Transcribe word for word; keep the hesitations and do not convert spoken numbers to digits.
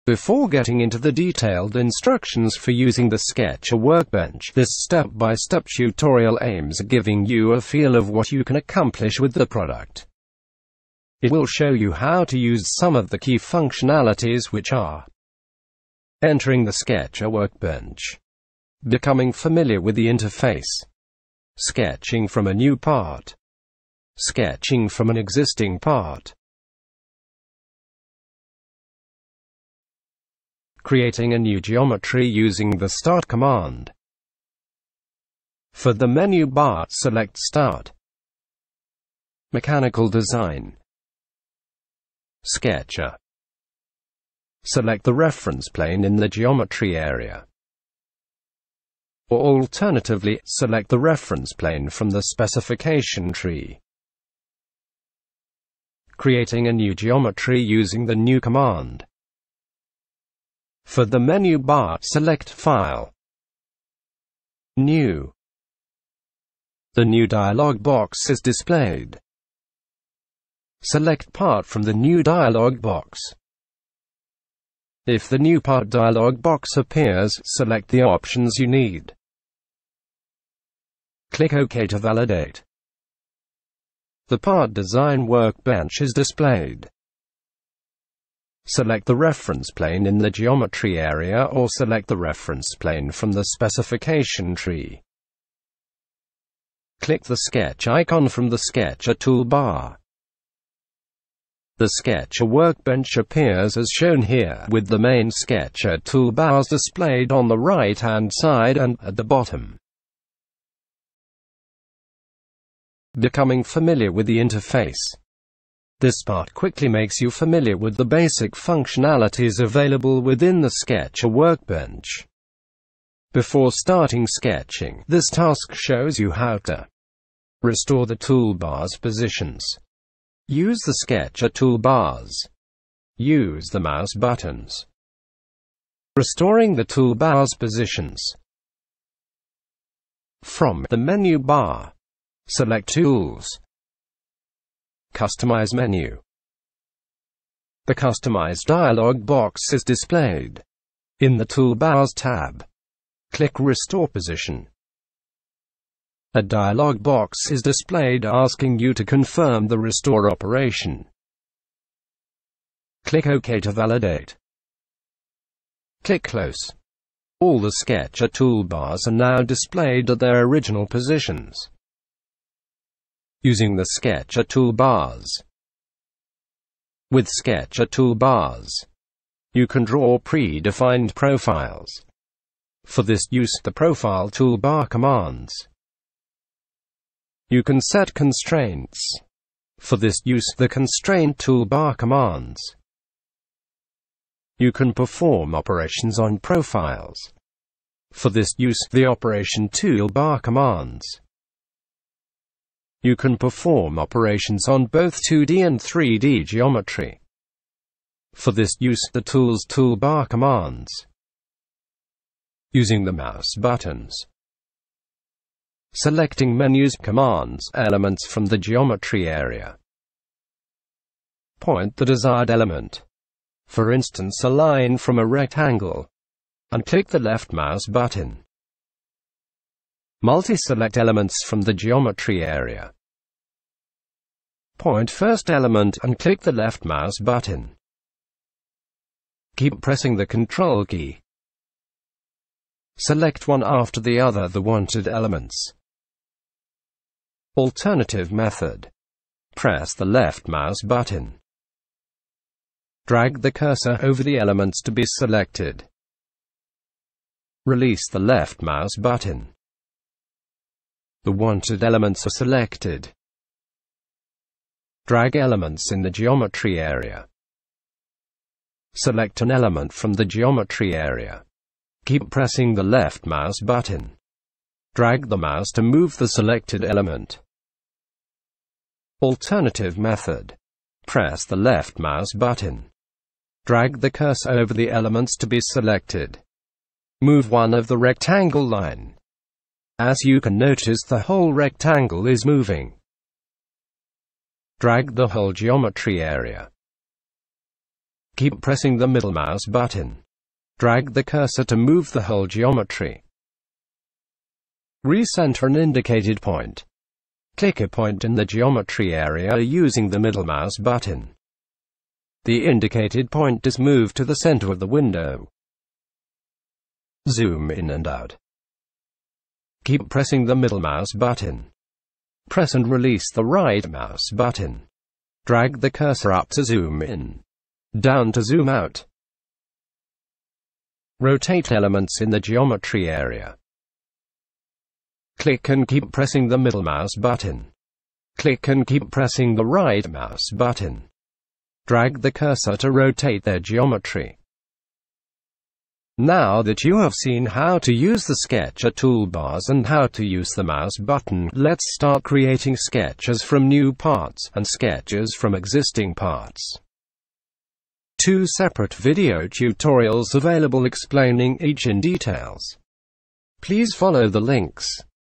Before getting into the detailed instructions for using the Catia workbench, this step-by-step tutorial aims at giving you a feel of what you can accomplish with the product. It will show you how to use some of the key functionalities, which are entering the Catia workbench, becoming familiar with the interface, sketching from a new part, sketching from an existing part, creating a new geometry using the Start command. For the menu bar, select Start, Mechanical Design, Catia. Select the reference plane in the geometry area. Or alternatively, select the reference plane from the specification tree. Creating a new geometry using the New command. For the menu bar, select File, New. The new dialog box is displayed. Select Part from the new dialog box. If the new part dialog box appears, select the options you need. Click OK to validate. The part design workbench is displayed. Select the reference plane in the geometry area or select the reference plane from the specification tree. Click the sketch icon from the Catia toolbar. The Catia workbench appears as shown here, with the main Catia toolbars displayed on the right-hand side and at the bottom. Becoming familiar with the interface. This part quickly makes you familiar with the basic functionalities available within the Catia workbench. Before starting sketching, this task shows you how to restore the toolbar's positions. Use the Catia toolbars. Use the mouse buttons. Restoring the toolbar's positions. From the menu bar, select Tools. Customize menu. The Customize dialog box is displayed. In the Toolbars tab, click Restore Position. A dialog box is displayed asking you to confirm the restore operation. Click OK to validate. Click Close. All the Catia toolbars are now displayed at their original positions. Using the Catia toolbars. With Catia toolbars, you can draw predefined profiles. For this, use the Profile toolbar commands. You can set constraints. For this, use the Constraint toolbar commands. You can perform operations on profiles. For this, use the Operation toolbar commands. You can perform operations on both two D and three D geometry. For this, use the Tools toolbar commands. Using the mouse buttons. Selecting menus, commands, elements from the geometry area. Point the desired element. For instance, a line from a rectangle. And click the left mouse button. Multi-select elements from the geometry area. Point first element and click the left mouse button. Keep pressing the Control key. Select one after the other the wanted elements. Alternative method. Press the left mouse button. Drag the cursor over the elements to be selected. Release the left mouse button. The wanted elements are selected. Drag elements in the geometry area. Select an element from the geometry area. Keep pressing the left mouse button. Drag the mouse to move the selected element. Alternative method. Press the left mouse button. Drag the cursor over the elements to be selected. Move one of the rectangle line. As you can notice, the whole rectangle is moving. Drag the whole geometry area. Keep pressing the middle mouse button. Drag the cursor to move the whole geometry. Recenter an indicated point. Click a point in the geometry area using the middle mouse button. The indicated point is moved to the center of the window. Zoom in and out. Keep pressing the middle mouse button. Press and release the right mouse button. Drag the cursor up to zoom in, down to zoom out. Rotate elements in the geometry area. Click and keep pressing the middle mouse button. Click and keep pressing the right mouse button. Drag the cursor to rotate their geometry. Now that you have seen how to use the Sketcher toolbars and how to use the mouse button, let's start creating sketches from new parts and sketches from existing parts. Two separate video tutorials available explaining each in details. Please follow the links.